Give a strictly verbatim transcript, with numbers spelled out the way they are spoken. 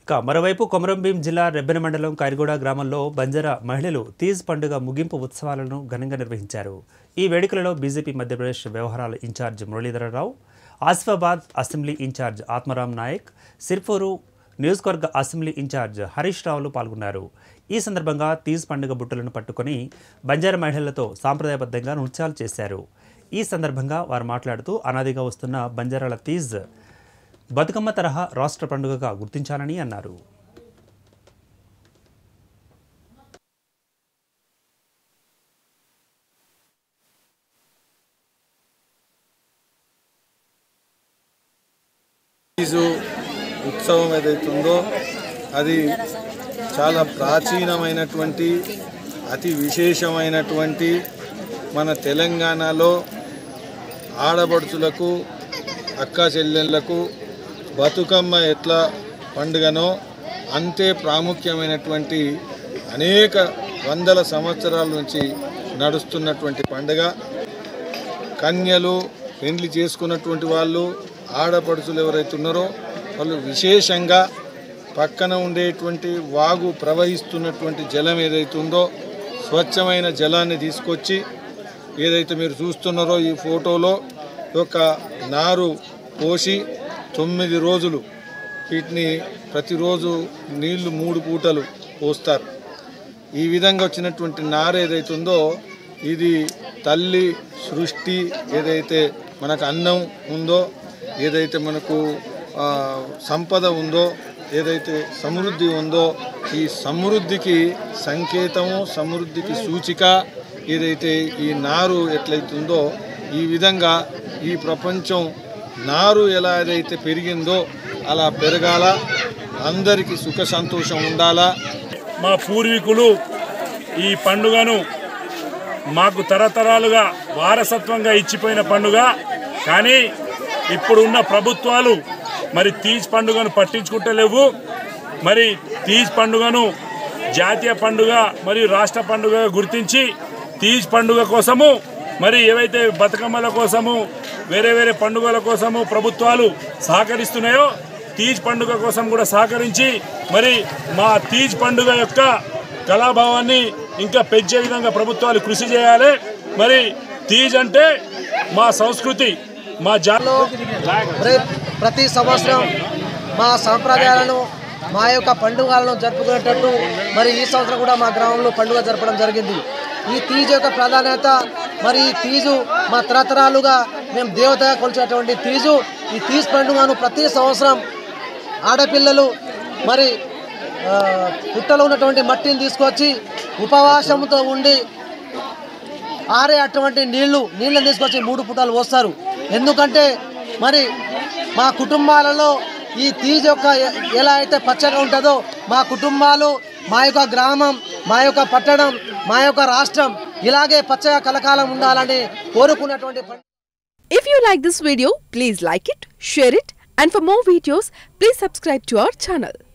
మరోవైపు కొమరంభీం జిల్లా రెబ్బెన మండలం కైర్గూడ గ్రామంలో బంజారా మహిళలు తీజ్ పండుగ ముగింపు ఉత్సవాలను ఘనంగా నిర్వహించారు. ఈ వేడుకలలో బీజేపీ మధ్యప్రదేశ్ వ్యవహారాల incharge Muralidhar Rao, Asifabad assembly incharge Atmaram Nayak, Sirpur నియోజకవర్గ అసెంబ్లీ ఇన్ఛార్జ్ హరీష్ రావులు పాల్గొన్నారు. ఈ సందర్భంగా తీజ్ పండుగ బుట్టలను పట్టుకొని బంజారా మహిళలతో సాంప్రదాయబద్ధంగా నృత్యాలు చేశారు. ఈ సందర్భంగా వారు మాట్లాడుతూ అనాదిగా వస్తున్న బంజారాల తీజ్ బతుకమ్మ తరహా రాష్ట్ర పండుగగా గుర్తించాలని అన్నారు. తీజు ఉత్సవం ఏదైతుందో అది చాలా ప్రాచీనమైనటువంటి అతి విశేషమైనటువంటి మన తెలంగాణలో ఆడపడుచులకు అక్క చెల్లెళ్లకు బతుకమ్మ ఎట్లా పండుగనో అంతే ప్రాముఖ్యమైనటువంటి అనేక వందల సంవత్సరాల నుంచి నడుస్తున్నటువంటి పండుగ. కన్యలు పెండ్లి చేసుకున్నటువంటి వాళ్ళు ఆడపడుచులు ఎవరైతే ఉన్నారో వాళ్ళు విశేషంగా పక్కన ఉండేటువంటి వాగు ప్రవహిస్తున్నటువంటి జలం ఏదైతే ఉందో స్వచ్ఛమైన జలాన్ని తీసుకొచ్చి ఏదైతే మీరు చూస్తున్నారో ఈ ఫోటోలో ఒక నారు పోసి తొమ్మిది రోజులు వీటిని ప్రతిరోజు నీళ్లు మూడు పూటలు పోస్తారు. ఈ విధంగా వచ్చినటువంటి నారు ఏదైతే ఉందో ఇది తల్లి సృష్టి ఏదైతే మనకు అన్నం ఉందో, ఏదైతే మనకు సంపద ఉందో, ఏదైతే సమృద్ధి ఉందో ఈ సమృద్ధికి సంకేతము, సమృద్ధికి సూచిక ఏదైతే ఈ నారు ఎట్లయితుందో ఈ విధంగా ఈ ప్రపంచం నారు ఎలా ఏదైతే పెరిగిందో అలా పెరగాల, అందరికీ సుఖ సంతోషం ఉండాలా. మా పూర్వీకులు ఈ పండుగను మాకు తరతరాలుగా వారసత్వంగా ఇచ్చిపోయిన పండుగ. కానీ ఇప్పుడున్న ప్రభుత్వాలు మరి తీజ్ పండుగను పట్టించుకుంటలేవు. మరి తీజ్ పండుగను జాతీయ పండుగ మరియు రాష్ట్ర పండుగగా గుర్తించి తీజ్ పండుగ కోసము మరి ఏవైతే బతుకమ్మల కోసము వేరే వేరే పండుగల కోసము ప్రభుత్వాలు సహకరిస్తున్నాయో తీజ్ పండుగ కోసం కూడా సహకరించి మరి మా తీజ్ పండుగ యొక్క కళాభావాన్ని ఇంకా పెంచే విధంగా ప్రభుత్వాలు కృషి చేయాలి. మరి తీజ్ అంటే మా సంస్కృతి, మా జాలో ప్రతి సంవత్సరం మా సాంప్రదాయాలను మా యొక్క పండుగలను జరుపుకునేటట్టు మరి ఈ సంవత్సరం కూడా మా గ్రామంలో పండుగ జరపడం జరిగింది. ఈ తీజ్ యొక్క ప్రాధాన్యత మరి ఈ తీజు మా తరతరాలుగా మేము దేవతగా కొలిచేటువంటి తీజు. ఈ తీజ్ పండుగను ప్రతి సంవత్సరం ఆడపిల్లలు మరి పుట్టలో ఉన్నటువంటి మట్టిని తీసుకొచ్చి ఉపవాసంతో ఉండి ఆరే అటువంటి నీళ్లు నీళ్ళని తీసుకొచ్చి మూడు పుటాలు పోస్తారు. ఎందుకంటే మరి మా కుటుంబాలలో ఈ తీజ్ యొక్క ఎలా అయితే పచ్చగా ఉంటుందో మా కుటుంబాలు, మా యొక్క గ్రామం, మా యొక్క పట్టణం, మా యొక్క రాష్ట్రం ఇలాగే పచ్చగా కలకాలం ఉండాలని కోరుకున్నటువంటి. If you like this video, please like it, share it, and for more videos, please subscribe to our channel.